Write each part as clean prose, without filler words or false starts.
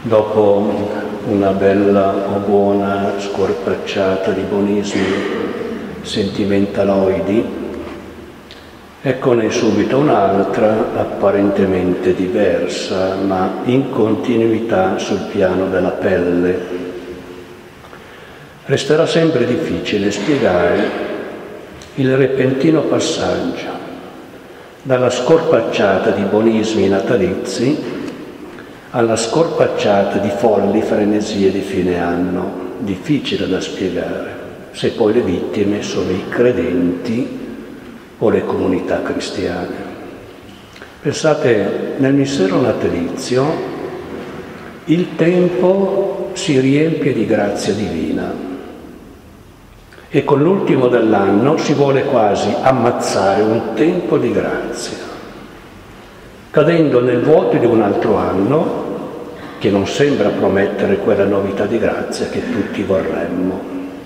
Dopo una bella o buona scorpacciata di buonismi sentimentaloidi, eccone subito un'altra apparentemente diversa, ma in continuità sul piano della pelle. Resterà sempre difficile spiegare il repentino passaggio dalla scorpacciata di buonismi natalizi alla scorpacciata di folli frenesie di fine anno, difficile da spiegare, se poi le vittime sono i credenti o le comunità cristiane. Pensate, nel mistero natalizio il tempo si riempie di grazia divina e con l'ultimo dell'anno si vuole quasi ammazzare un tempo di grazia, cadendo nel vuoto di un altro anno che non sembra promettere quella novità di grazia che tutti vorremmo.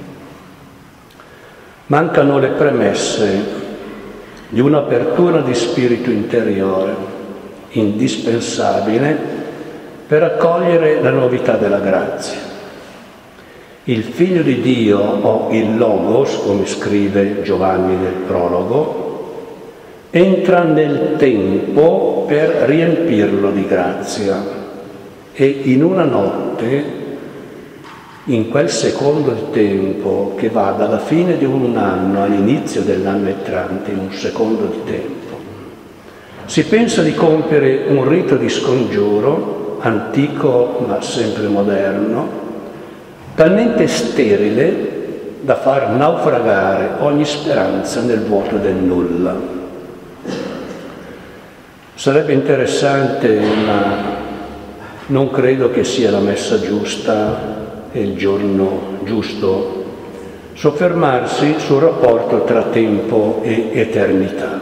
Mancano le premesse di un'apertura di spirito interiore, indispensabile per accogliere la novità della grazia. Il Figlio di Dio, o il Logos, come scrive Giovanni nel prologo, entra nel tempo per riempirlo di grazia e in una notte, in quel secondo il tempo che va dalla fine di un anno all'inizio dell'anno entrante, in un secondo di tempo, si pensa di compiere un rito di scongiuro, antico ma sempre moderno, talmente sterile da far naufragare ogni speranza nel vuoto del nulla. Sarebbe interessante, ma non credo che sia la messa giusta e il giorno giusto, soffermarsi sul rapporto tra tempo e eternità.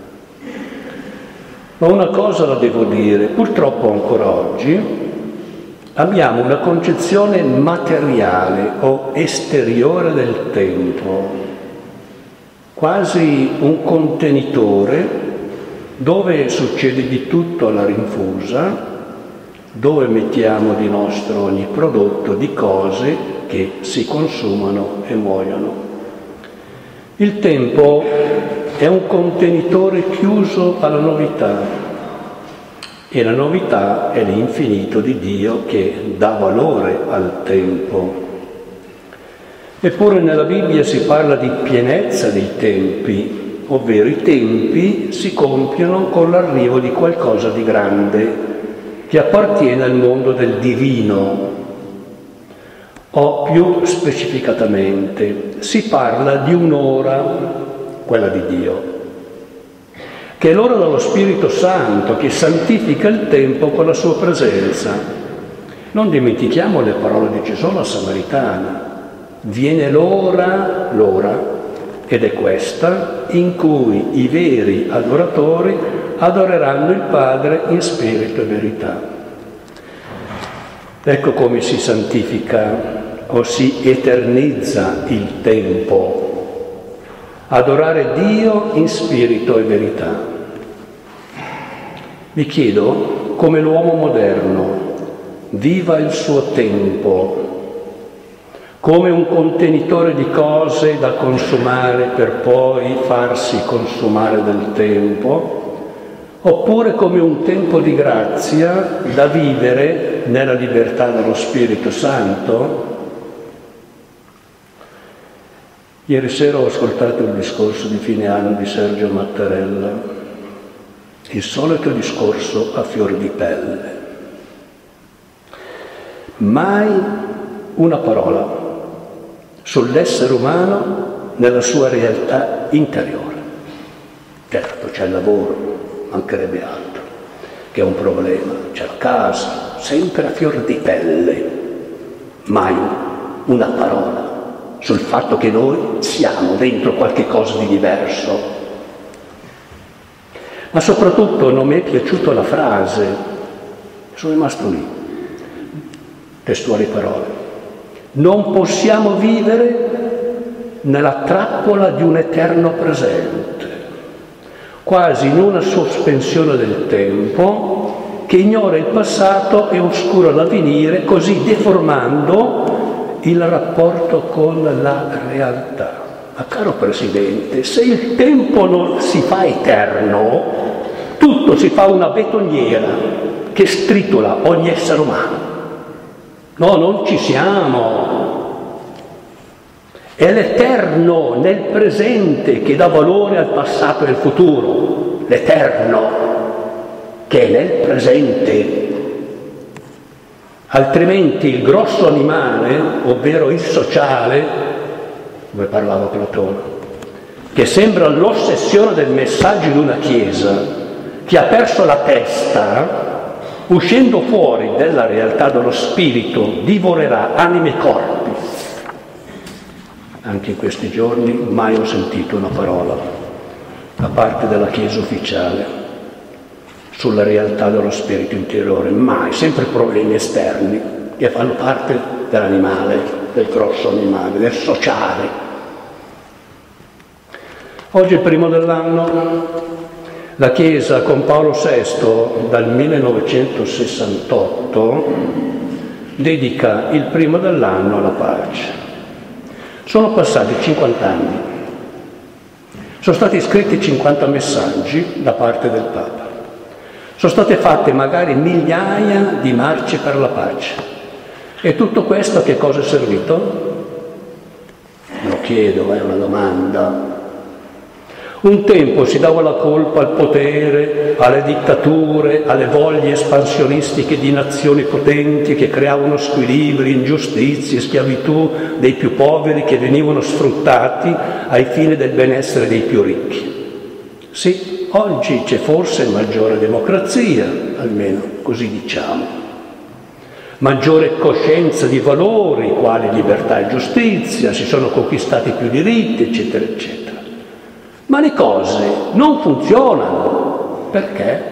Ma una cosa la devo dire, purtroppo ancora oggi abbiamo una concezione materiale o esteriore del tempo, quasi un contenitore dove succede di tutto alla rinfusa, dove mettiamo di nostro ogni prodotto di cose che si consumano e muoiono. Il tempo è un contenitore chiuso alla novità e la novità è l'infinito di Dio che dà valore al tempo. Eppure nella Bibbia si parla di pienezza dei tempi, ovvero i tempi si compiono con l'arrivo di qualcosa di grande che appartiene al mondo del divino, o più specificatamente si parla di un'ora, quella di Dio, che è l'ora dello Spirito Santo che santifica il tempo con la sua presenza. Non dimentichiamo le parole di Gesù alla Samaritana: viene l'ora, ed è questa, in cui i veri adoratori adoreranno il Padre in spirito e verità. Ecco come si santifica o si eternizza il tempo: adorare Dio in spirito e verità. Mi chiedo come l'uomo moderno viva il suo tempo come un contenitore di cose da consumare per poi farsi consumare del tempo, oppure come un tempo di grazia da vivere nella libertà dello Spirito Santo. Ieri sera ho ascoltato il discorso di fine anno di Sergio Mattarella, il solito discorso a fior di pelle. Mai una parola sull'essere umano nella sua realtà interiore. Certo, c'è il lavoro, mancherebbe altro, che è un problema, c'è la casa, sempre a fior di pelle, mai una parola sul fatto che noi siamo dentro qualche cosa di diverso. Ma soprattutto non mi è piaciuta la frase, sono rimasto lì, testuali parole: non possiamo vivere nella trappola di un eterno presente, quasi in una sospensione del tempo che ignora il passato e oscura l'avvenire, così deformando il rapporto con la realtà. Ma caro Presidente, se il tempo non si fa eterno, tutto si fa una betoniera che stritola ogni essere umano. No, non ci siamo. È l'eterno nel presente che dà valore al passato e al futuro. L'eterno che è nel presente. Altrimenti il grosso animale, ovvero il sociale, come parlava Platone, che sembra l'ossessione del messaggio di una chiesa che ha perso la testa, uscendo fuori dalla realtà dello spirito, divorerà anime e corpi. Anche in questi giorni mai ho sentito una parola da parte della Chiesa ufficiale sulla realtà dello spirito interiore, mai, sempre problemi esterni che fanno parte dell'animale, del grosso animale, del sociale. Oggi è il primo dell'anno, la Chiesa con Paolo VI dal 1968 dedica il primo dell'anno alla pace. Sono passati 50 anni, sono stati scritti 50 messaggi da parte del Papa, sono state fatte magari migliaia di marce per la pace. E tutto questo a che cosa è servito? Lo chiedo, è una domanda. Un tempo si dava la colpa al potere, alle dittature, alle voglie espansionistiche di nazioni potenti che creavano squilibri, ingiustizie, schiavitù dei più poveri che venivano sfruttati ai fini del benessere dei più ricchi. Sì, oggi c'è forse maggiore democrazia, almeno così diciamo, maggiore coscienza di valori quali libertà e giustizia, si sono conquistati più diritti, eccetera, eccetera. Ma le cose non funzionano. Perché?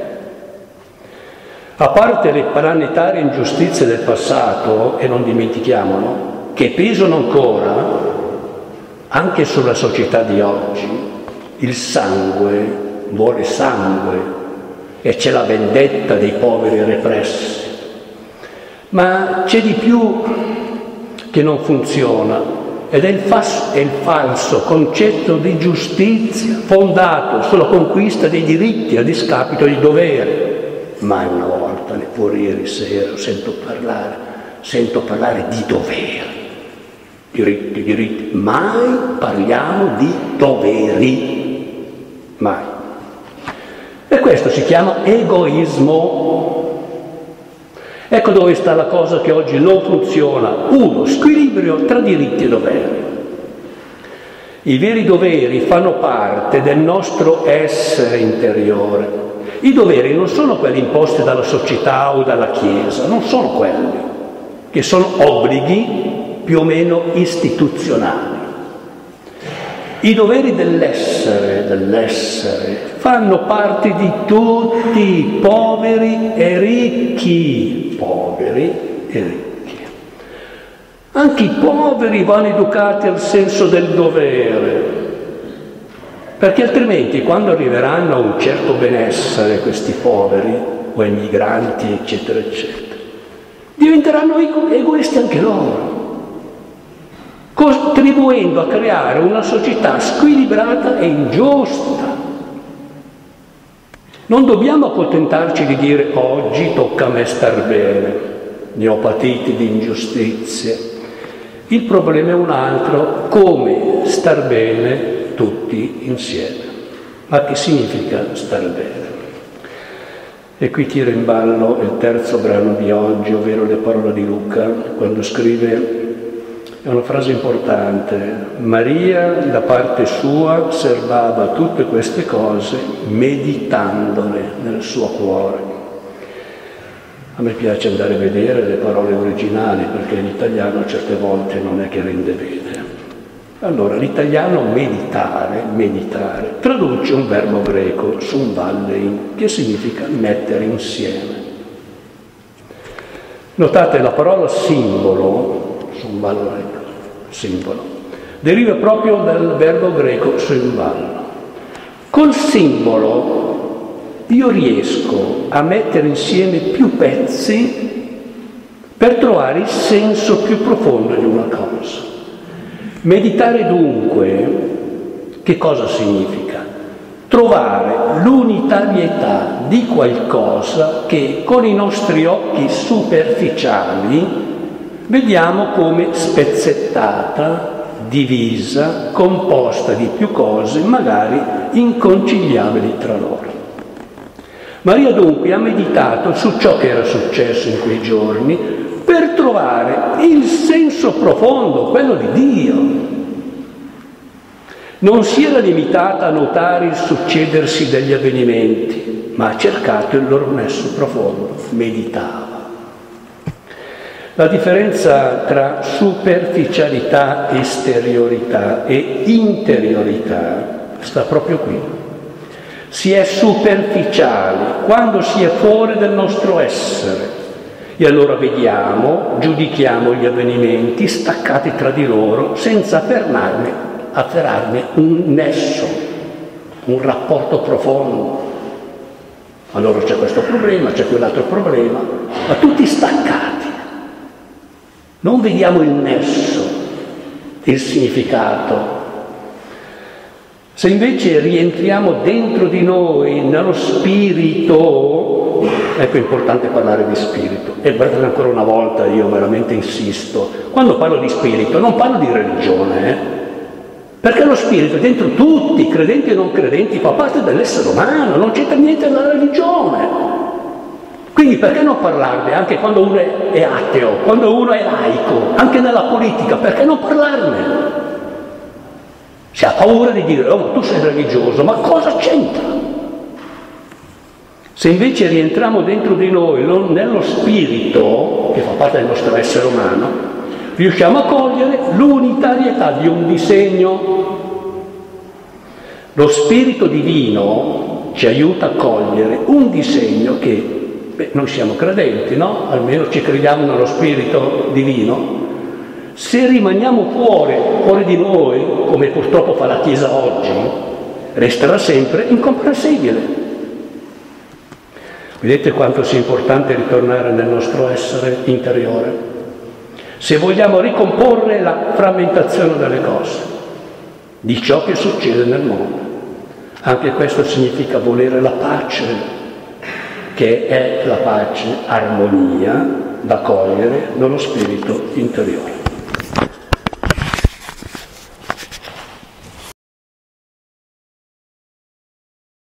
A parte le planetarie ingiustizie del passato, e non dimentichiamolo, che pesano ancora anche sulla società di oggi, il sangue vuole sangue e c'è la vendetta dei poveri repressi. Ma c'è di più che non funziona. Ed è il falso concetto di giustizia fondato sulla conquista dei diritti a discapito dei doveri. Mai una volta, neppure ieri sera, sento parlare di doveri. Diritti. Mai parliamo di doveri. Mai. E questo si chiama egoismo. Ecco dove sta la cosa che oggi non funziona. Uno squilibrio tra diritti e doveri. I veri doveri fanno parte del nostro essere interiore. I doveri non sono quelli imposti dalla società o dalla Chiesa, non sono quelli, che sono obblighi più o meno istituzionali. I doveri dell'essere fanno parte di tutti, poveri e ricchi. Poveri e ricchi. Anche i poveri vanno educati al senso del dovere, perché altrimenti quando arriveranno a un certo benessere questi poveri o emigranti, eccetera, eccetera, diventeranno egoisti anche loro, contribuendo a creare una società squilibrata e ingiusta. Non dobbiamo accontentarci di dire oggi tocca a me star bene, ne ho patiti di ingiustizie. Il problema è un altro, come star bene tutti insieme. Ma che significa star bene? E qui tiro in ballo il terzo brano di oggi, ovvero le parole di Luca, quando scrive. È una frase importante. Maria, da parte sua, serbava tutte queste cose meditandole nel suo cuore. A me piace andare a vedere le parole originali, perché l'italiano certe volte non è che rende bene. Allora, l'italiano meditare, traduce un verbo greco, sumvallein, che significa mettere insieme. Notate la parola simbolo, simbolo, deriva proprio dal verbo greco simballo. Col simbolo io riesco a mettere insieme più pezzi per trovare il senso più profondo di una cosa. Meditare dunque, che cosa significa? Trovare l'unitarietà di qualcosa che con i nostri occhi superficiali vediamo come spezzettata, divisa, composta di più cose, magari inconciliabili tra loro. Maria dunque ha meditato su ciò che era successo in quei giorni per trovare il senso profondo, quello di Dio. Non si era limitata a notare il succedersi degli avvenimenti, ma ha cercato il loro nesso profondo, meditava. La differenza tra superficialità, esteriorità e interiorità sta proprio qui. Si è superficiali quando si è fuori del nostro essere e allora vediamo, giudichiamo gli avvenimenti staccati tra di loro senza afferrarne un nesso, un rapporto profondo. Allora c'è questo problema, c'è quell'altro problema, ma tutti staccati. Non vediamo il nesso, il significato. Se invece rientriamo dentro di noi, nello spirito, ecco è importante parlare di spirito. E guardate ancora una volta, io veramente insisto, quando parlo di spirito non parlo di religione, perché lo spirito è dentro tutti, credenti e non credenti, fa parte dell'essere umano, non c'entra niente dalla religione. Quindi perché non parlarne anche quando uno è ateo, quando uno è laico, anche nella politica, perché non parlarne? Si ha paura di dire, oh ma tu sei religioso, ma cosa c'entra? Se invece rientriamo dentro di noi, nello spirito, che fa parte del nostro essere umano, riusciamo a cogliere l'unitarietà di un disegno. Lo spirito divino ci aiuta a cogliere un disegno che noi siamo credenti, no? Almeno ci crediamo nello spirito divino. Se rimaniamo fuori di noi, come purtroppo fa la Chiesa oggi, resterà sempre incomprensibile. Vedete quanto sia importante ritornare nel nostro essere interiore? Se vogliamo ricomporre la frammentazione delle cose, di ciò che succede nel mondo. Anche questo significa volere la pace, che è la pace, armonia da cogliere nello spirito interiore.